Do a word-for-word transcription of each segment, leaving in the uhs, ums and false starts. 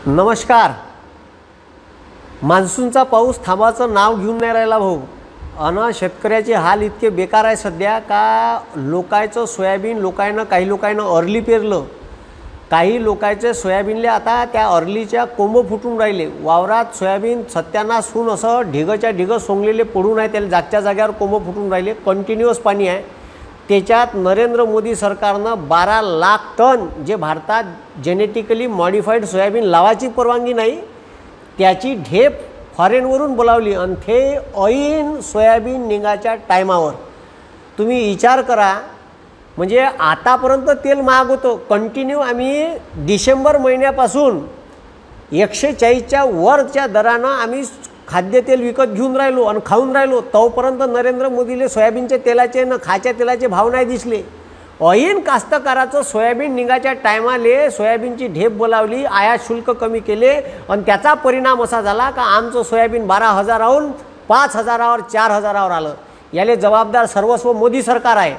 नमस्कार. मान्सूनचा पाऊस थांबाचं नाव घेऊन नाही राहिला भाऊ. अन शेतकऱ्याचे हाल इतके बेकार आहे सध्या का लोकांचं सोयाबीन लोकांना काही लोकांना अर्ली पेरलं, काही लोकांचे सोयाबीनले आता त्या अर्लीच्या कोंब फुटून राहिले. वावरात सोयाबीन सत्यानाश होऊन असं ढिगच्या ढिग सोंगलेले पडून आहे, त्याला जागच्या जाग्यावर कोंब फुटून राहिले. कंटिन्युअस पाणी आहे. त्याच्यात नरेंद्र मोदी सरकारनं बारा लाख टन जे भारतात जेनेटिकली मॉडिफाईड सोयाबीन लावायची परवानगी नाही त्याची ढेप फॉरेनवरून बोलावली आणि ते ऐन सोयाबीन निघाच्या टायमावर. तुम्ही विचार करा, म्हणजे आतापर्यंत तेल महाग होतं. कंटिन्यू आम्ही डिसेंबर महिन्यापासून एकशे चाळीसच्या वरच्या दरानं आम्ही खाद्यतेल विकत घेऊन राहिलो आणि खाऊन राहिलो. तोपर्यंत नरेंद्र मोदीले सोयाबीनच्या तेलाचे न खाच्या तेलाचे भाव नाही दिसले. ऐन कास्तकाराचं सोयाबीन निघाच्या टायमाले सोयाबीनची ढेप बोलावली, आयात शुल्क कमी केले आणि त्याचा परिणाम असा झाला का आमचं सोयाबीन बारा हजाराहून पाच हजारावर चार हजारावर आलं. याले जबाबदार सर्वस्व मोदी सरकार आहे.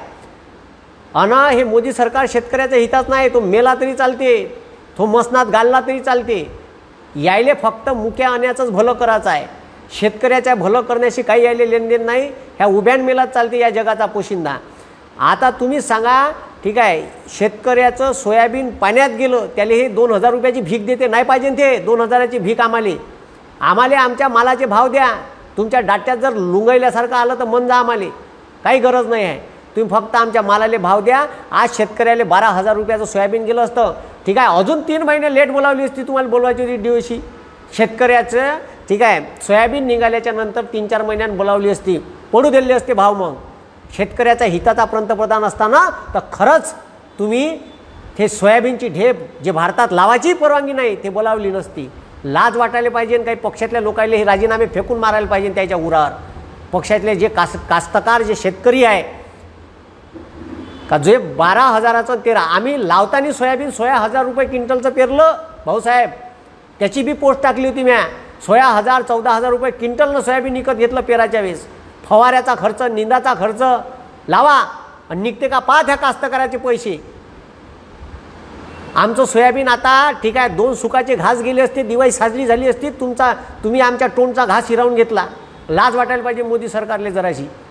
अना हे मोदी सरकार शेतकऱ्याच्या हिताच नाही. तो मेला तरी चालते, तो मसनात घालला तरी चालते. यायले फक्त मुक्या आण्याचंच भलं करायचं आहे. शेतकऱ्याच्या भलं करण्याशी काही यायले लेनदेन नाही. ह्या उभ्यान मेलात चालते या जगाचा पोशिंदा. आता तुम्ही सांगा, ठीक आहे, शेतकऱ्याचं सोयाबीन पाण्यात गेलं त्याला हे दोन हजार रुपयाची भीक देते नाही पाहिजे. ते दोन हजाराची भीक आम्हाला आम्हाला आमच्या मालाचे भाव द्या. तुमच्या डाट्यात जर लुंगायल्यासारखं आलं तर मन जा, आम्हाला काही गरज नाही आहे. तुम्ही फक्त आमच्या मालाले भाव द्या. आज शेतकऱ्याला बारा हजार रुपयाचं सोयाबीन गेलं असतं, ठीक आहे, अजून तीन महिने लेट बोलावली असती. तुम्हाला बोलवायची होती दिवशी शेतकऱ्याचं, ठीक आहे, सोयाबीन निघाल्याच्या नंतर तीन चार महिन्यांनी बोलावली असती, पडू दिले असते भाव. मग शेतकऱ्याचा हिताचा पंतप्रधान असताना तर खरंच तुम्ही ते सोयाबीनची ढेप जे भारतात लावायची परवानगी नाही ते बोलावली नसती. लाज वाटायला पाहिजे. काही पक्षातल्या लोकांना हे राजीनामे फेकून मारायला पाहिजे त्याच्या उरावर. पक्षातले जे कास कास्तकार जे शेतकरी आहे का जे बारा हजाराचं तेरा आम्ही लावताना सोयाबीन सोळा हजार रुपये क्विंटलचं पेरलं भाऊसाहेब. त्याची बी पोस्ट टाकली होती म्या. सोळा हजार चौदा हजार रुपये क्विंटलनं सोयाबीन विकत घेतलं पेराच्या वेळेस. फवाऱ्याचा खर्च, निंदाचा खर्च लावा आणि निघते का पाच ह्या कास्तकाराचे पैसे. आमचं सोयाबीन आता ठीक आहे दोन सुकाचे घास गेले असते, दिवाळी साजरी झाली असती. तुमचा तुम्ही आमच्या टोनचा घास हिरावून घेतला. लाज वाटायला पाहिजे मोदी सरकारले जराशी.